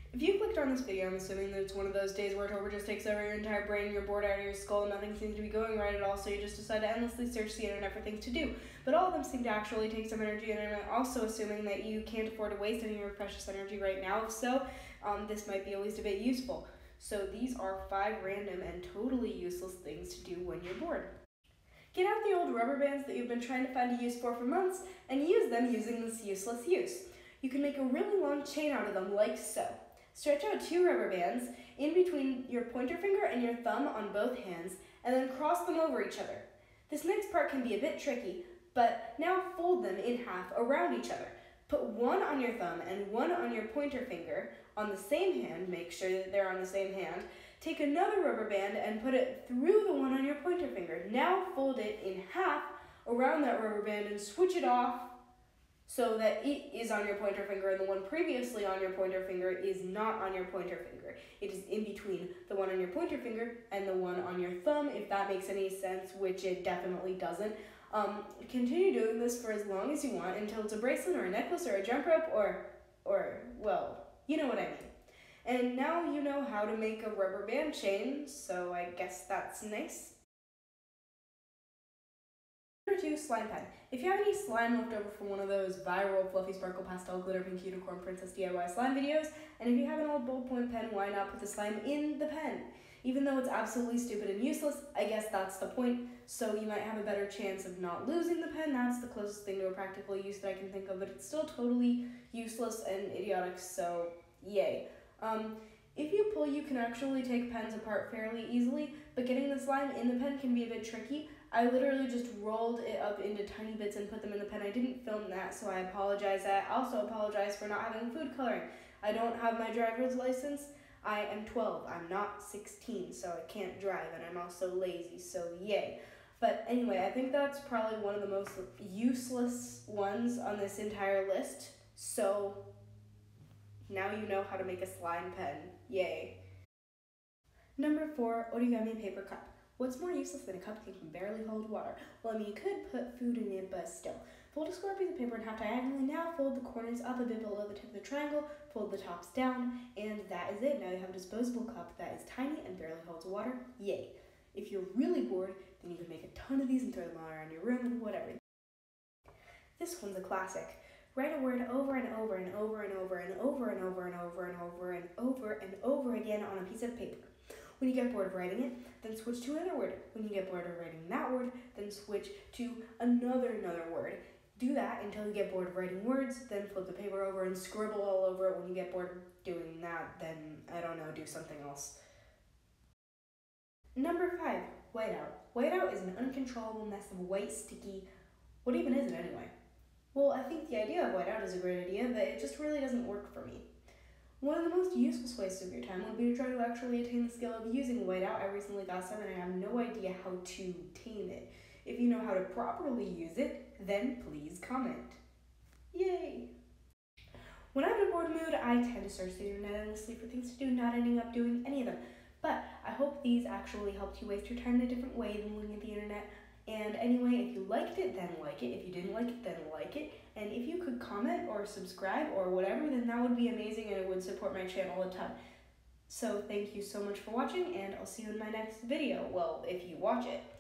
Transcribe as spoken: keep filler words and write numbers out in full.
If you clicked on this video, I'm assuming that it's one of those days where October just takes over your entire brain, you're bored out of your skull, nothing seems to be going right at all, so you just decide to endlessly search the internet for things to do. But all of them seem to actually take some energy, and I'm also assuming that you can't afford to waste any of your precious energy right now. If so, um, this might be at least a bit useful. So these are five random and totally useless things to do when you're bored. Get out the old rubber bands that you've been trying to find a use for for months, and use them using this useless use. You can make a really long chain out of them like so. Stretch out two rubber bands in between your pointer finger and your thumb on both hands, and then cross them over each other. This next part can be a bit tricky, but now fold them in half around each other. Put one on your thumb and one on your pointer finger on the same hand, make sure that they're on the same hand. Take another rubber band and put it through the one on your pointer finger. Now fold it in half around that rubber band and switch it off so that it is on your pointer finger and the one previously on your pointer finger is not on your pointer finger. It is in between the one on your pointer finger and the one on your thumb, if that makes any sense, which it definitely doesn't. Um, continue doing this for as long as you want until it's a bracelet or a necklace or a jump rope or, or, well, you know what I mean. And now you know how to make a rubber band chain, so I guess that's nice. Number two, slime pen. If you have any slime left over from one of those viral fluffy sparkle pastel glitter pink unicorn princess D I Y slime videos, and if you have an old ballpoint pen, why not put the slime in the pen? Even though it's absolutely stupid and useless, I guess that's the point, so you might have a better chance of not losing the pen. That's the closest thing to a practical use that I can think of, but it's still totally useless and idiotic, so yay. Um, if you pull, you can actually take pens apart fairly easily, but getting the slime in the pen can be a bit tricky. I literally just rolled it up into tiny bits and put them in the pen. I didn't film that, so I apologize. I also apologize for not having food coloring. I don't have my driver's license. I am twelve. I'm not sixteen, so I can't drive, and I'm also lazy, so yay. But anyway, I think that's probably one of the most useless ones on this entire list, so now you know how to make a slime pen. Yay. Number four, origami paper cup. What's more useless than a cup that can barely hold water? Well, I mean, you could put food in it, but still. Fold a square piece of paper in half diagonally. Now fold the corners up a bit below the tip of the triangle, fold the tops down, and that is it. Now you have a disposable cup that is tiny and barely holds water. Yay. If you're really bored, then you can make a ton of these and throw them all around your room and whatever. This one's a classic. Write a word over and over and over and over and over and over and over and over and over and over again on a piece of paper. When you get bored of writing it, then switch to another word. When you get bored of writing that word, then switch to another another word. Do that until you get bored of writing words, then flip the paper over and scribble all over it. When you get bored of doing that, then, I don't know, do something else. Number five, whiteout. Whiteout is an uncontrollable mess of white, sticky, what even is it anyway? Well, I think the idea of whiteout is a great idea, but it just really doesn't work for me. One of the most useless waste of your time would be to try to actually attain the skill of using whiteout. I recently got some and I have no idea how to tame it. If you know how to properly use it, then please comment. Yay! When I'm in a bored mood, I tend to search the internet endlessly for things to do, not ending up doing any of them. But I hope these actually helped you waste your time in a different way than looking at the internet. And anyway, if you liked it, then like it. If you didn't like it, then like it. And if you could comment or subscribe or whatever, then that would be amazing and it would support my channel a ton. So thank you so much for watching, and I'll see you in my next video. Well, if you watch it.